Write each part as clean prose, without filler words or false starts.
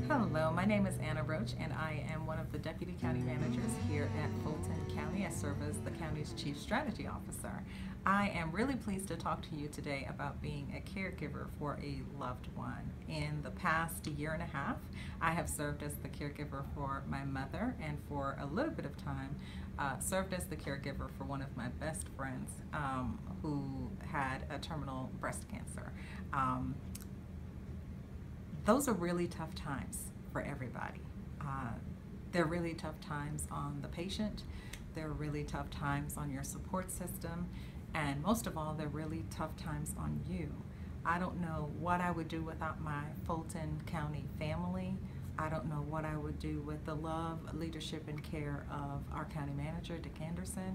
Hello, my name is Anna Roach, and I am one of the Deputy County Managers here at Fulton County. I serve as the county's Chief Strategy Officer. I am really pleased to talk to you today about being a caregiver for a loved one. In the past year and a half, I have served as the caregiver for my mother, and for a little bit of time, served as the caregiver for one of my best friends who had a terminal breast cancer. Those are really tough times for everybody. They're really tough times on the patient, they're really tough times on your support system, and most of all, they're really tough times on you. I don't know what I would do without my Fulton County family. I don't know what I would do with the love, leadership, and care of our county manager, Dick Anderson.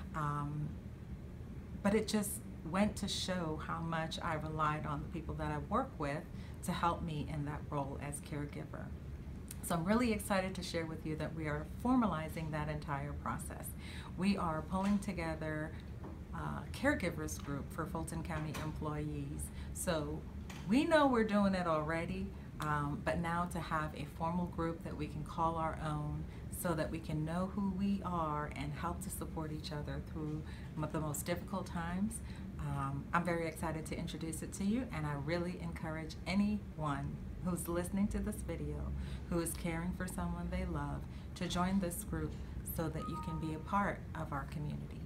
But it just went to show how much I relied on the people that I work with to help me in that role as caregiver. So I'm really excited to share with you that we are formalizing that entire process. We are pulling together a caregivers group for Fulton County employees. So we know we're doing it already, but now to have a formal group that we can call our own so that we can know who we are and help to support each other through the most difficult times. I'm very excited to introduce it to you, and I really encourage anyone who's listening to this video, who is caring for someone they love, to join this group so that you can be a part of our community.